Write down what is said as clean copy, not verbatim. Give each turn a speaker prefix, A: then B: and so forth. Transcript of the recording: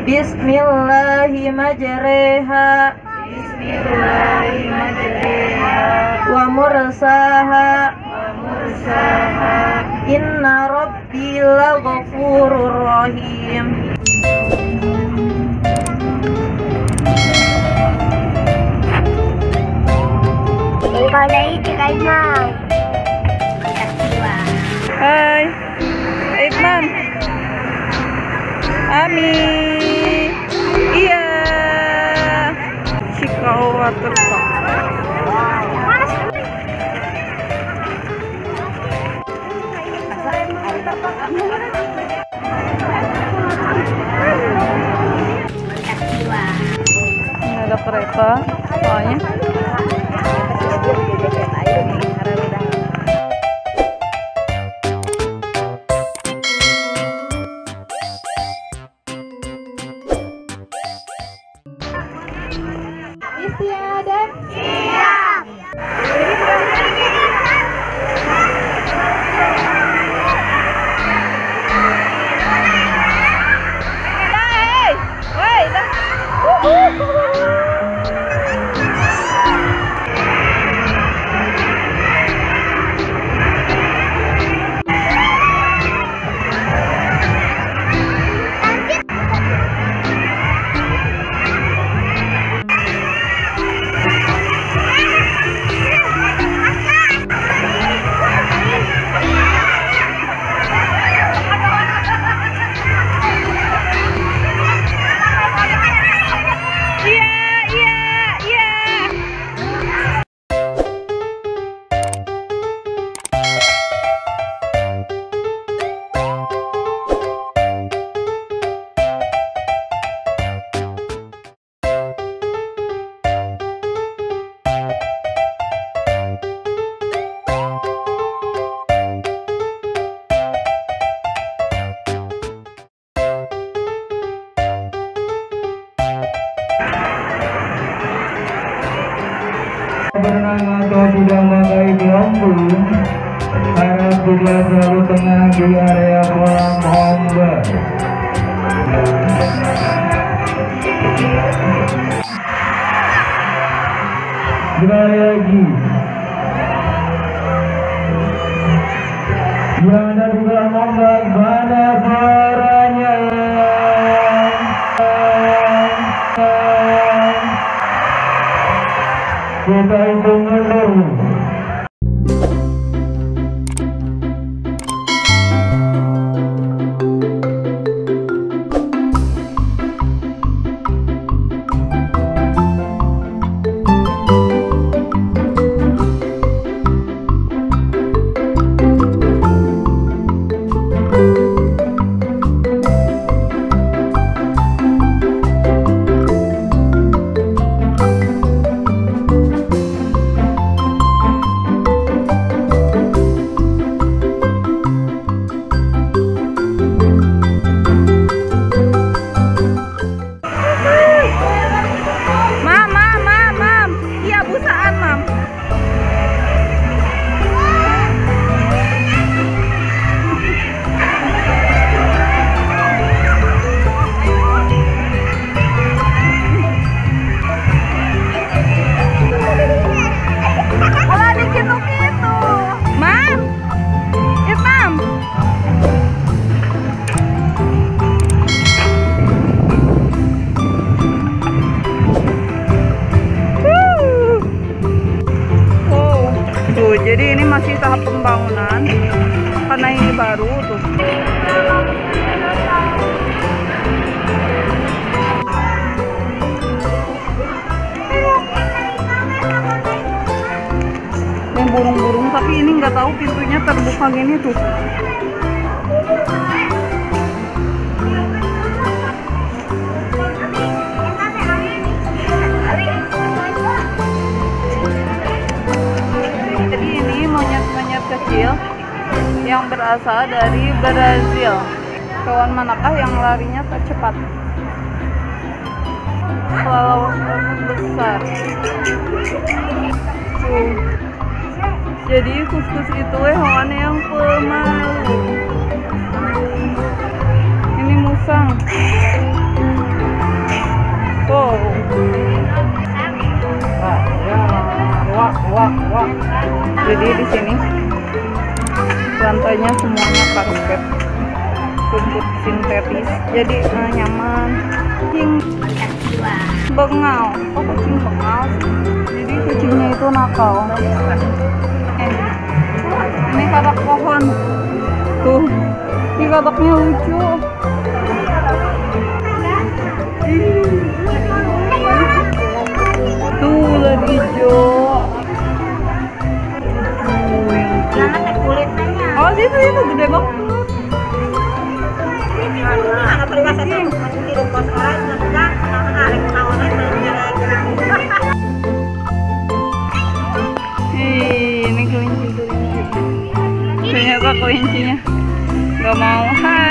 A: Bismillahirrahmanirrahim. Wa mursaha. Inna rabbi laghafurur rahim. Hai, Ibnan, Ami, iya, Cikau Waterpark. Ini ada kereta, soalnya.
B: Istiadat siap.
C: Berenang atau tidak memakai pelampung, harap tidak selalu tenang di area kolam ombak. Sekali lagi, yang ada di kolam ombak, mana suaranya? Kita hitung dulu.
A: Jadi ini masih tahap pembangunan karena ini baru tuh. Ini burung-burung, tapi ini nggak tahu pintunya terbuka gini tuh. Kecil yang berasal dari Brazil. Hewan manakah yang larinya tercepat? Kelelawar besar. Jadi kuskus itu hewan yang pemalu. Ini musang. Jadi di sini lantainya semuanya karpet rumput sintetis, jadi nyaman. Kucing bengal, kok kucing bengal sih? Jadi kucingnya itu nakal. Ini katak pohon tuh, ini kataknya lucu. Tuh ular hijau. Oh itu gede banget. Ini kelinci. Ternyata kelincinya nggak mau.